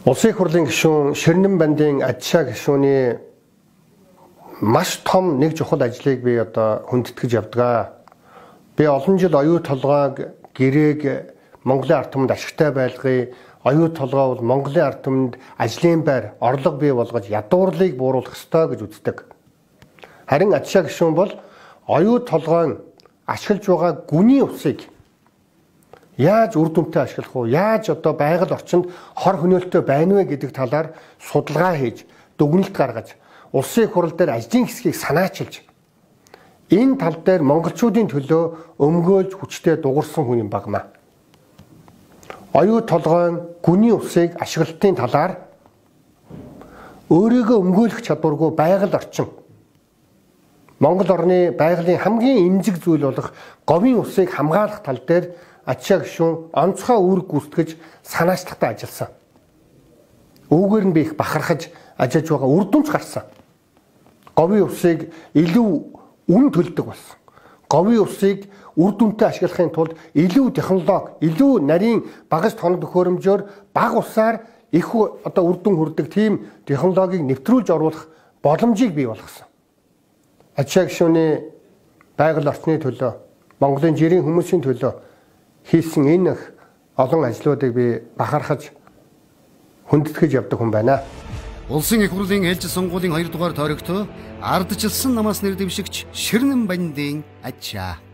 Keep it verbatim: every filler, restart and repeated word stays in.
Улсын их хурлын гишүүн Ширнэн бандын Ачаа гишүүний маш том нэг чухал ажлыг би одоо хүндэтгэж явдаг. Би олон жил оюу толгойг гэрээг Монголын ард түмэнд ашигтай байлгая. Оюу толгой бол Монголын ард түмэнд ажлын байр, орлого бий болгож ядуурлыг бууруулах ёстой гэж үздэг. Харин Ачаа гишүүн бол оюу толгойн ашиглаж байгаа гүний усыг яаж үр дүнтэй ашиглах вэ? Яаж одоо байгаль орчинд хор хөнөөлтөй байна вэ гэдэг талаар судалгаа хийж, дүгнэлт гаргаж, улсын их хурал дээр ажлын хэсгийг санаачилж, энэ тал дээр монголчуудын төлөө өмгөөлж хүчтэй дуурсан хүн юм багмаа. Оюу толгойн гүний усыг ашиглалтын талаар өөрийгөө өмгөөлөх чадваргүй байгаль орчин, Монгол орны байгалийн хамгийн эмзэг зүйл болох говийн усыг хамгаалах тал дээр Ачаа гишүүн онцгой үүрэг гүйцэтгэж санаачлагтай ажилласан. Үүгээр нь би их бахархаж ажиллаж байгаа үр дүнч гарсан. Говийн усыг илүү үн төлдөг болсон. Говийн усыг үр дүнтэй ашиглахын тулд илүү технологи, илүү нарийн багаж тоног төхөөрөмжөөр бага усаар их одоо үр дүн хүрдэг тийм технологиг нэвтрүүлж оруулах боломжийг бий болгосон. Ачаа гишүүний байгаль орчны төлөө, Монголын жирийн хүмүүсийн төлөө хийсэн энэ их олон ажлуудыг би бахархаж хүндэтгэж явдаг хүн байна. Улсын их хурлын ээлжид сонгуулийн хоёр дугаар тойрогт ардчилсан намаас нэр дэвшигч Ширнэн бандын Ачаа